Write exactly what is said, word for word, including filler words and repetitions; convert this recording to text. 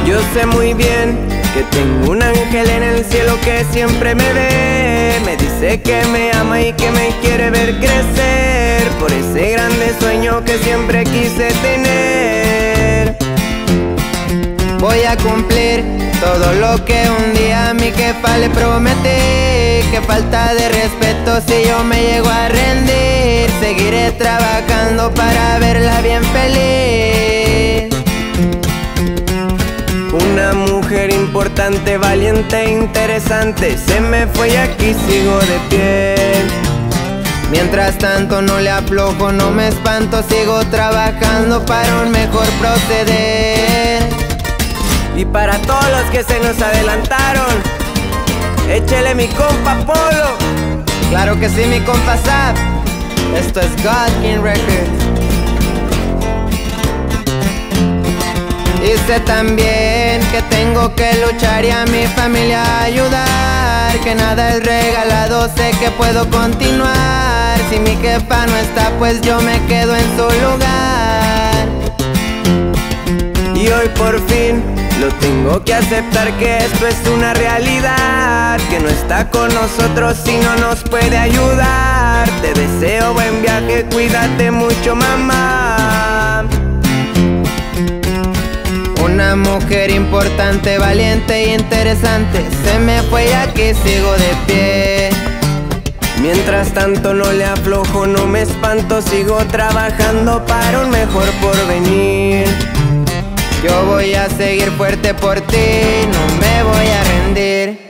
Yo sé muy bien que tengo un ángel en el cielo que siempre me ve. Me dice que me ama y que me quiere ver crecer por ese grande sueño que siempre quise tener. Voy a cumplir todo lo que un día a mi jefa le prometí. Qué falta de respeto si yo me llego a rendir. Seguiré trabajando para verla bien feliz. Una mujer importante, valiente e interesante se me fue y aquí sigo de pie. Mientras tanto no le aflojo, no me espanto, sigo trabajando para un mejor proceder. Y para todos los que se nos adelantaron, échele mi compa Polo. Claro que sí, mi compa Zap. Esto es God King Records. Y sé también que tengo que luchar y a mi familia ayudar. Que nada es regalado, sé que puedo continuar. Si mi jefa no está, pues yo me quedo en su lugar. Y hoy por fin lo tengo que aceptar, que esto es una realidad, que no está con nosotros y no nos puede ayudar. Te deseo buen viaje, cuídate mucho, mamá. Una mujer importante, valiente e interesante se me fue y aquí sigo de pie. Mientras tanto no le aflojo, no me espanto, sigo trabajando para un mejor porvenir. Yo voy a seguir fuerte por ti, no me voy a rendir.